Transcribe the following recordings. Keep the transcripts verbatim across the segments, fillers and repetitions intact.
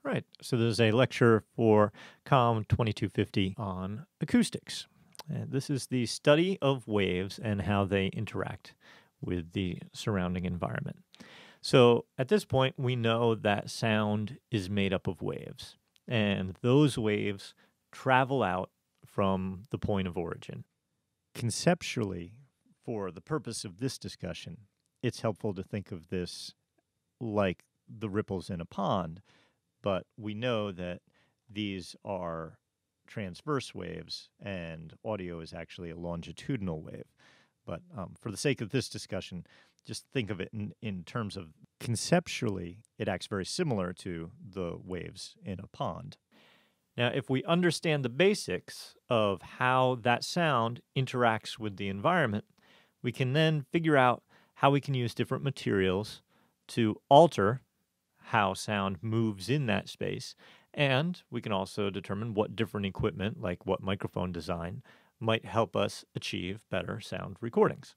Right. So there's a lecture for COM twenty-two fifty on acoustics. And this is the study of waves and how they interact with the surrounding environment. So at this point, we know that sound is made up of waves, and those waves travel out from the point of origin. Conceptually, for the purpose of this discussion, it's helpful to think of this like the ripples in a pond, but we know that these are transverse waves and audio is actually a longitudinal wave. But um, for the sake of this discussion, just think of it in, in terms of conceptually, it acts very similar to the waves in a pond. Now, if we understand the basics of how that sound interacts with the environment, we can then figure out how we can use different materials to alter how sound moves in that space, and we can also determine what different equipment, like what microphone design, might help us achieve better sound recordings.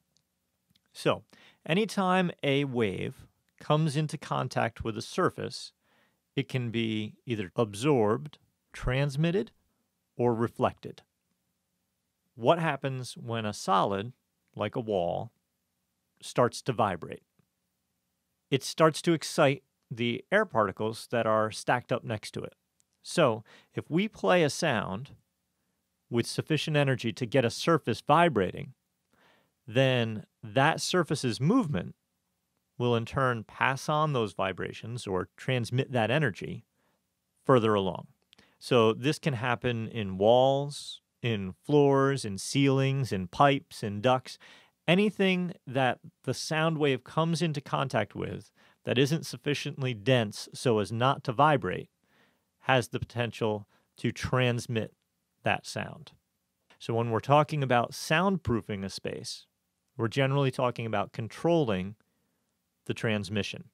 So, anytime a wave comes into contact with a surface, it can be either absorbed, transmitted, or reflected. What happens when a solid, like a wall, starts to vibrate? It starts to excite the air particles that are stacked up next to it. So, if we play a sound with sufficient energy to get a surface vibrating, then that surface's movement will in turn pass on those vibrations or transmit that energy further along. So this can happen in walls, in floors, in ceilings, in pipes, in ducts. Anything that the sound wave comes into contact with that isn't sufficiently dense so as not to vibrate has the potential to transmit that sound. So when we're talking about soundproofing a space, we're generally talking about controlling the transmission.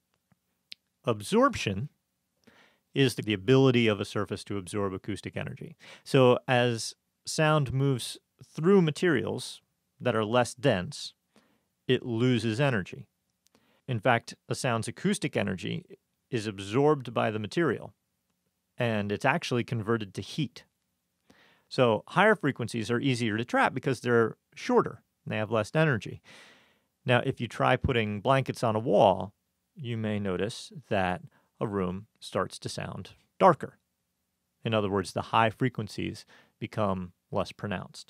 Absorption is the ability of a surface to absorb acoustic energy. So as sound moves through materials that are less dense, it loses energy. In fact, a sound's acoustic energy is absorbed by the material, and it's actually converted to heat. So higher frequencies are easier to trap because they're shorter and they have less energy. Now, if you try putting blankets on a wall, you may notice that a room starts to sound darker. In other words, the high frequencies become less pronounced.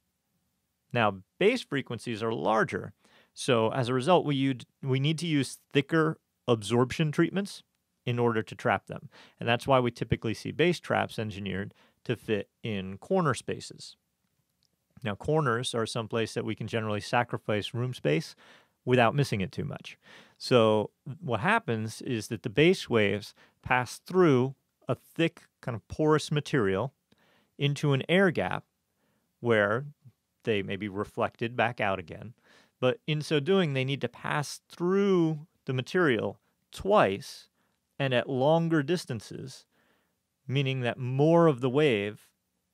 Now, bass frequencies are larger, so as a result, we, used, we need to use thicker absorption treatments in order to trap them. And that's why we typically see bass traps engineered to fit in corner spaces. Now, corners are someplace that we can generally sacrifice room space without missing it too much. So what happens is that the bass waves pass through a thick, kind of porous material into an air gap where they may be reflected back out again. But in so doing, they need to pass through the material twice and at longer distances, meaning that more of the wave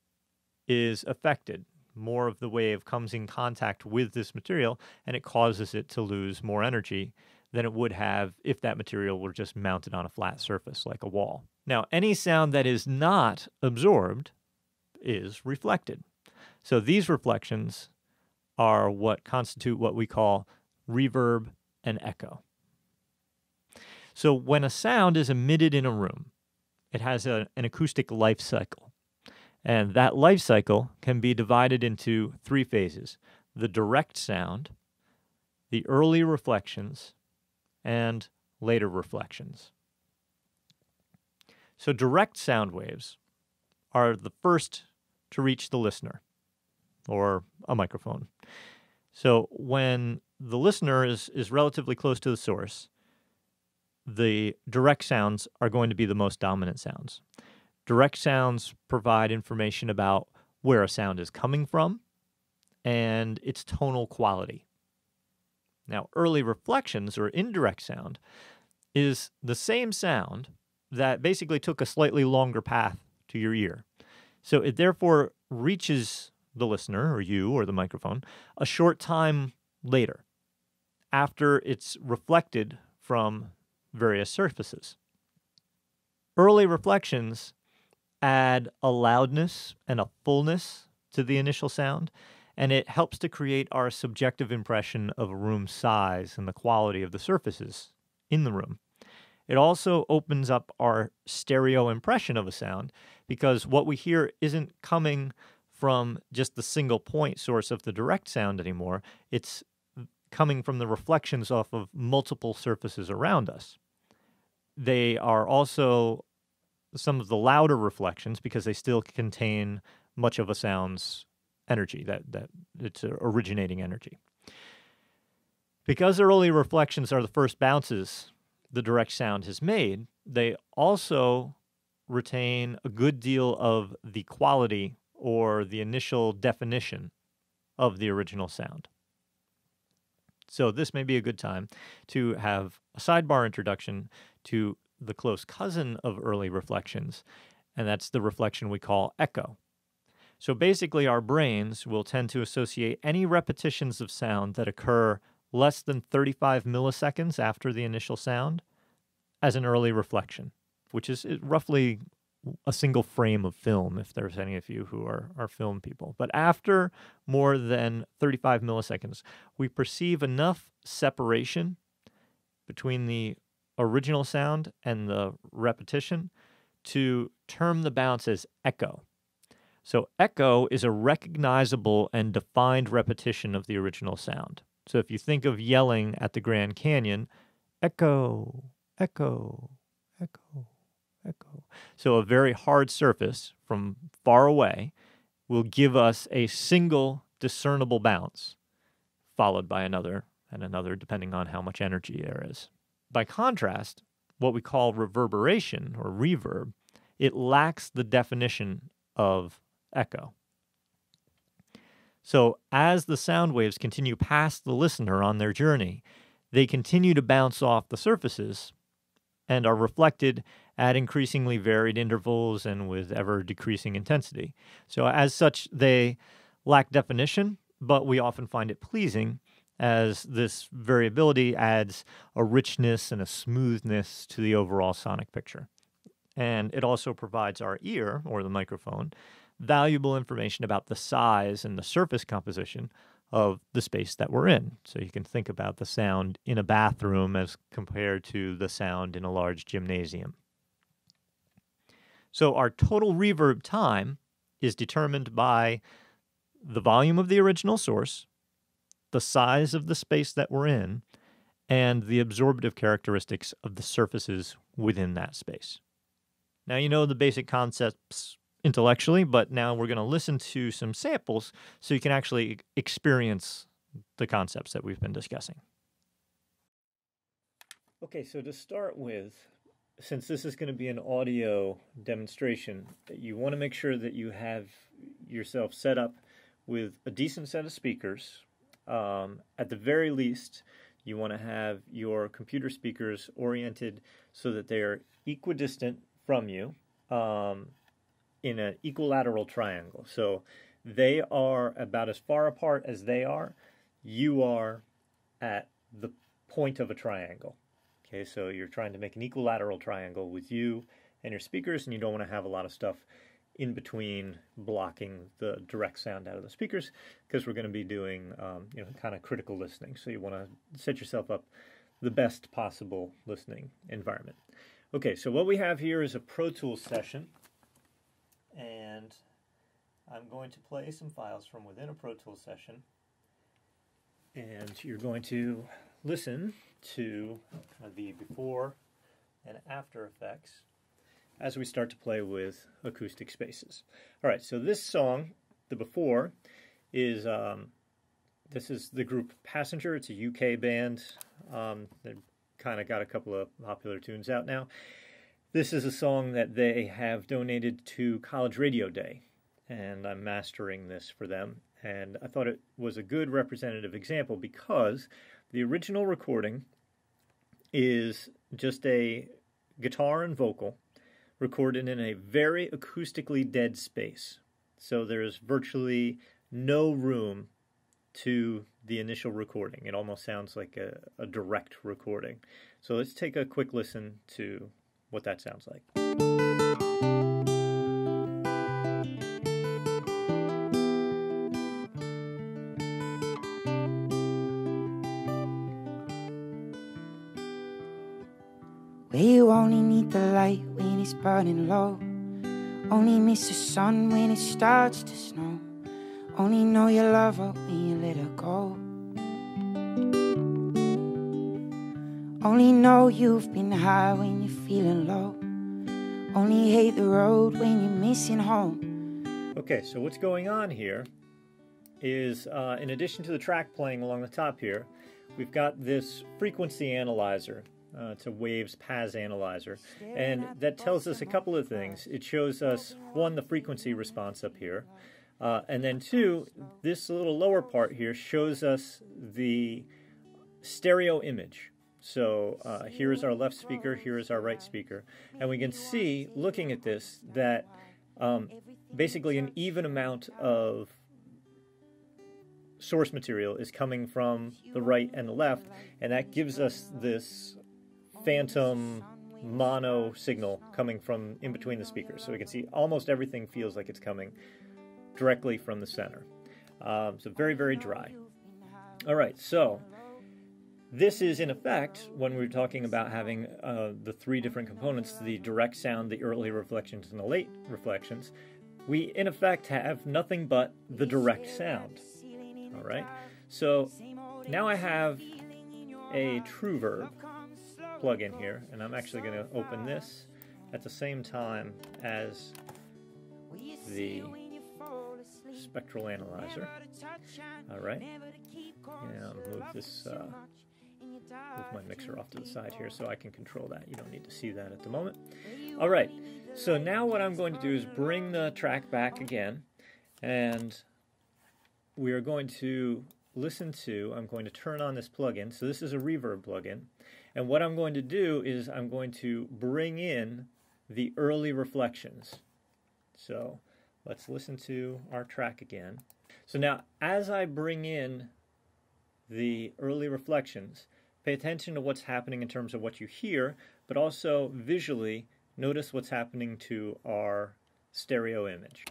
is affected. More of the wave comes in contact with this material, and it causes it to lose more energy than it would have if that material were just mounted on a flat surface like a wall. Now, any sound that is not absorbed is reflected. So these reflections are what constitute what we call reverb and echo. So when a sound is emitted in a room, it has a, an acoustic life cycle. And that life cycle can be divided into three phases: the direct sound, the early reflections, and later reflections. So direct sound waves are the first to reach the listener, or a microphone. So when the listener is, is relatively close to the source, the direct sounds are going to be the most dominant sounds. Direct sounds provide information about where a sound is coming from and its tonal quality. Now, early reflections, or indirect sound, is the same sound that basically took a slightly longer path to your ear. So it therefore reaches the listener, or you, or the microphone, a short time later, after it's reflected from various surfaces. Early reflections add a loudness and a fullness to the initial sound, and it helps to create our subjective impression of a room size and the quality of the surfaces in the room. It also opens up our stereo impression of a sound, because what we hear isn't coming from just the single point source of the direct sound anymore. It's coming from the reflections off of multiple surfaces around us. They are also some of the louder reflections because they still contain much of a sound's energy, that, that it's originating energy. Because early reflections are the first bounces the direct sound has made, they also retain a good deal of the quality or the initial definition of the original sound. So this may be a good time to have a sidebar introduction to the close cousin of early reflections, and that's the reflection we call echo. So basically, our brains will tend to associate any repetitions of sound that occur less than thirty-five milliseconds after the initial sound as an early reflection, which is roughly a single frame of film, if there's any of you who are, are film people. But after more than thirty-five milliseconds, we perceive enough separation between the original sound and the repetition to term the bounce as echo. So echo is a recognizable and defined repetition of the original sound. So if you think of yelling at the Grand Canyon, echo, echo, echo, echo. So a very hard surface from far away will give us a single discernible bounce, followed by another and another, depending on how much energy there is. By contrast, what we call reverberation or reverb, it lacks the definition of echo. So as the sound waves continue past the listener on their journey, they continue to bounce off the surfaces and are reflected at increasingly varied intervals and with ever-decreasing intensity. So as such, they lack definition, but we often find it pleasing, as this variability adds a richness and a smoothness to the overall sonic picture. And it also provides our ear, or the microphone, valuable information about the size and the surface composition of the space that we're in. So you can think about the sound in a bathroom as compared to the sound in a large gymnasium. So our total reverb time is determined by the volume of the original source, the size of the space that we're in, and the absorptive characteristics of the surfaces within that space. Now you know the basic concepts intellectually, but now we're going to listen to some samples so you can actually experience the concepts that we've been discussing. Okay, so to start with, since this is going to be an audio demonstration, you want to make sure that you have yourself set up with a decent set of speakers. Um, at the very least, you want to have your computer speakers oriented so that they are equidistant from you um, in an equilateral triangle. So they are about as far apart as they are. You are at the point of a triangle. Okay, so you're trying to make an equilateral triangle with you and your speakers, and you don't want to have a lot of stuff in between blocking the direct sound out of the speakers, because we're going to be doing um, you know, kind of critical listening. So you want to set yourself up the best possible listening environment. Okay, so what we have here is a Pro Tools session, and I'm going to play some files from within a Pro Tools session, and you're going to listen to the before and after effects as we start to play with acoustic spaces. All right, so this song, the before, is um, this is the group Passenger. It's a U K band. Um, they've kind of got a couple of popular tunes out now. This is a song that they have donated to College Radio Day, and I'm mastering this for them. And I thought it was a good representative example because the original recording is just a guitar and vocal recorded in a very acoustically dead space. So there's virtually no room to the initial recording. It almost sounds like a, a direct recording. So let's take a quick listen to what that sounds like. Where you only need the light when it's burning low, only miss the sun when it starts to snow, only know you love her when you let her go, only know you've been high when you're feeling low, only hate the road when you're missing home. Okay, so what's going on here is, uh, in addition to the track playing along the top here, we've got this frequency analyzer. Uh, it's a Waves P A S analyzer, and that tells us a couple of things. It shows us, one, the frequency response up here, uh, and then two, this little lower part here shows us the stereo image. So uh, here's our left speaker, here is our right speaker, and we can see, looking at this, that um, basically an even amount of source material is coming from the right and the left, and that gives us this phantom mono signal coming from in between the speakers. So we can see almost everything feels like it's coming directly from the center. Um, so very, very dry. All right, so this is in effect, when we're talking about having uh, the three different components, the direct sound, the early reflections, and the late reflections, we in effect have nothing but the direct sound. All right, so now I have a TrueVerb plug in here, and I'm actually going to open this at the same time as the spectral analyzer. All right, and I'll move this, uh, move my mixer off to the side here so I can control that. You don't need to see that at the moment. All right, so now what I'm going to do is bring the track back again, and we are going to listen to, I'm going to turn on this plugin. So this is a reverb plugin. And what I'm going to do is I'm going to bring in the early reflections. So let's listen to our track again. So now as I bring in the early reflections, pay attention to what's happening in terms of what you hear, but also visually notice what's happening to our stereo image.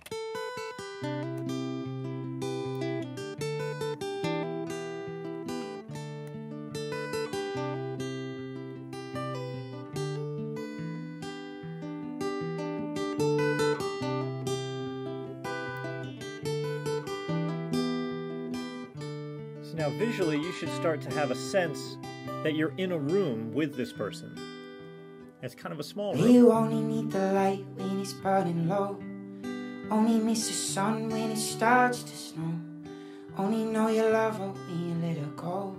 Now visually you should start to have a sense that you're in a room with this person. It's kind of a small room. You only need the light when it's burning low, only miss the sun when it starts to snow, only know you love her when you let her go,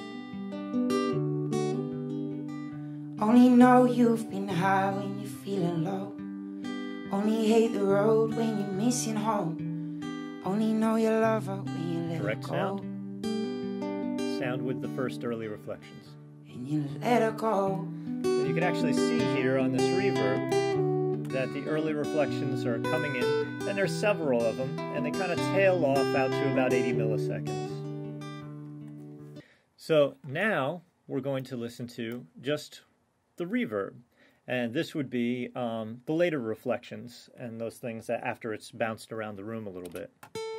only know you've been high when you're feeling low, only hate the road when you're missing home, only know you love her when you let Direct her go. sound. Sound with the first early reflections. And you let her go. And you can actually see here on this reverb that the early reflections are coming in, and there's several of them, and they kind of tail off out to about eighty milliseconds. So now we're going to listen to just the reverb, and this would be um, the later reflections and those things that after it's bounced around the room a little bit.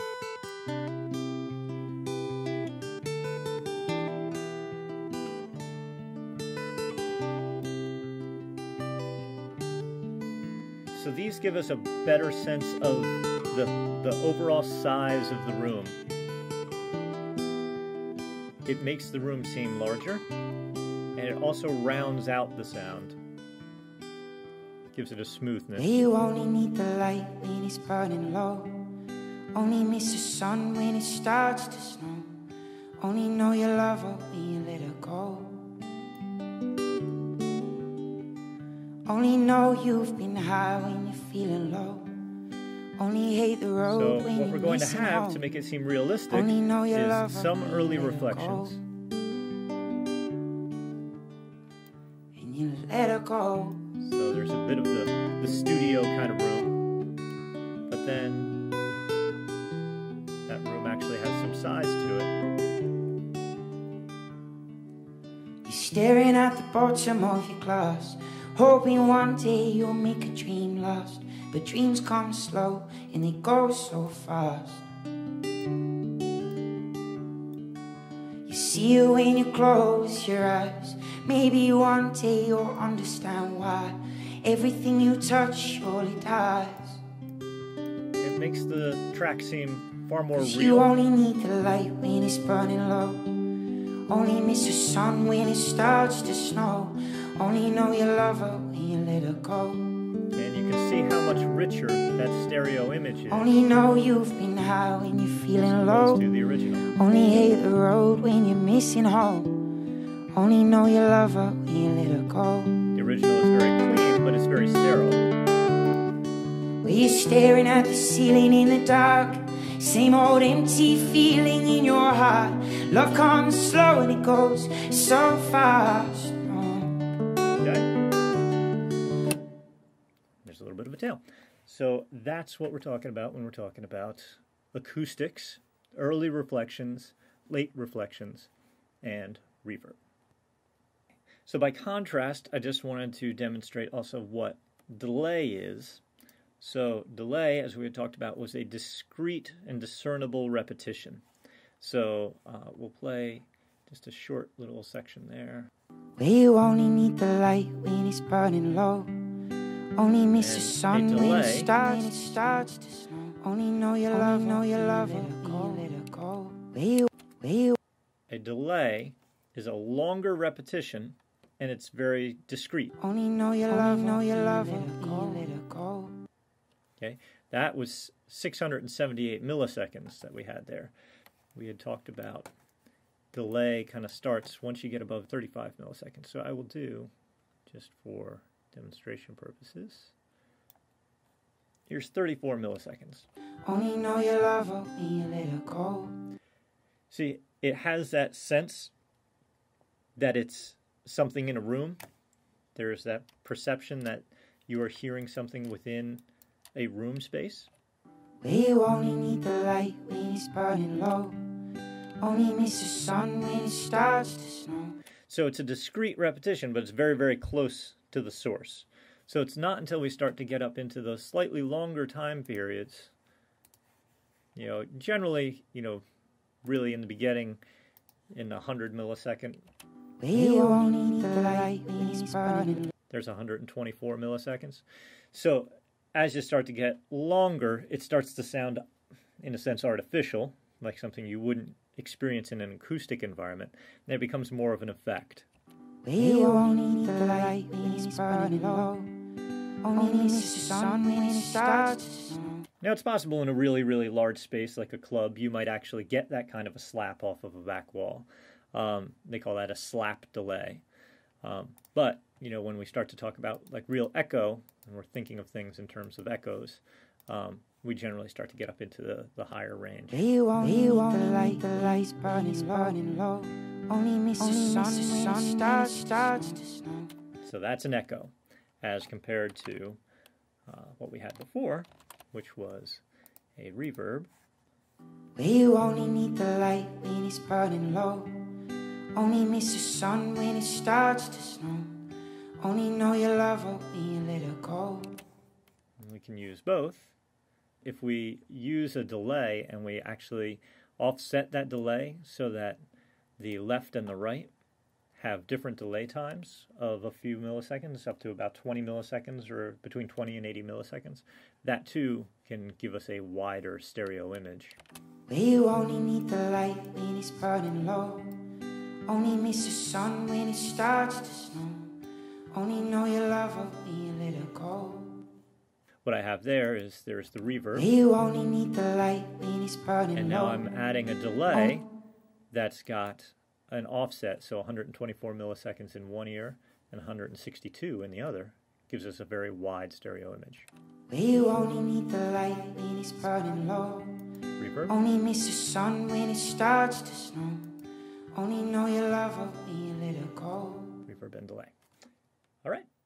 So these give us a better sense of the, the overall size of the room. It makes the room seem larger, and it also rounds out the sound. Gives it a smoothness. You only need the light when it's burning low, only miss the sun when it starts to snow, only know you love her when you let her go, only know you've been high when you're feeling low, only hate the road so when what you're we're going to have home. to make it seem realistic Only know you love is her some when early you let her reflections. go. And you let her go. So there's a bit of the, the studio kind of room, but then that room actually has some size to it. You're staring at the bottom of your glass, hoping one day you'll make a dream last. But dreams come slow and they go so fast. You see it when you close your eyes. Maybe one day you'll understand why everything you touch surely dies. It makes the track seem far more real. You only need the light when it's burning low. Only miss the sun when it starts to snow. Only know you love her when you let her go. And you can see how much richer that stereo image is. Only know you've been high when you're feeling low. To the original. Only hate the road when you're missing home. Only know you love her when you let her go. The original is very clean, but it's very sterile. Where you're staring at the ceiling in the dark. Same old empty feeling in your heart. Love comes slow and it goes so fast. There's a little bit of a tail. So that's what we're talking about when we're talking about acoustics, early reflections, late reflections, and reverb. So by contrast, I just wanted to demonstrate also what delay is. So delay, as we had talked about, was a discrete and discernible repetition. So uh, we'll play just a short little section there. Where you only need the light when it's burning low. Only miss the sun when it starts, it starts to snow. Only know you love, know you love her, go, let her go. Where you, where you. A delay is a longer repetition, and it's very discrete. Only know you love, know you love her, go, let her go. Okay, that was six hundred seventy-eight milliseconds that we had there. We had talked about delay kind of starts once you get above thirty-five milliseconds. So I will do, just for demonstration purposes, here's thirty-four milliseconds. Only know you love her when you let her go. See, it has that sense that it's something in a room. There's that perception that you are hearing something within a room space. Where you only need the light when it's burning low. Only miss the sun when it starts to snow. So it's a discrete repetition, but it's very, very close to the source. So it's not until we start to get up into those slightly longer time periods, you know, generally, you know, really in the beginning, in a one hundred millisecond. Where you only need the light when it's burning. There's one hundred twenty-four milliseconds. So as you start to get longer, it starts to sound, in a sense, artificial, like something you wouldn't experience in an acoustic environment. And it becomes more of an effect. Where you only need the light when it's burning low. Only miss the sun when it starts to snow. Now, it's possible in a really, really large space like a club, you might actually get that kind of a slap off of a back wall. Um, they call that a slap delay. Um, but, you know, when we start to talk about like real echo, and we're thinking of things in terms of echoes, um, we generally start to get up into the, the higher range. Where you only need the light, the light's burning, burning low. Only miss the sun when it starts, starts to snow. So that's an echo, as compared to uh, what we had before, which was a reverb. Where you only need the light when it's burning low. Only miss the sun when it starts to snow. Only know you love her when you let her go. And we can use both. If we use a delay and we actually offset that delay so that the left and the right have different delay times of a few milliseconds, up to about twenty milliseconds or between twenty and eighty milliseconds, that too can give us a wider stereo image. Where you only need the light when it's burning low. Only miss the sun when it starts to snow. Only know you love her when you let her go. What I have there is there's the reverb. Where you only need the light when it's burning low. And now I'm adding a delay that's got an offset, so one hundred twenty-four milliseconds in one ear and one hundred sixty-two in the other. Gives us a very wide stereo image. Where you only need the light when it's burning low. Reverb. Only miss the sun when it starts to snow. Only know you love her when you let her go. Reverb and delay. All right.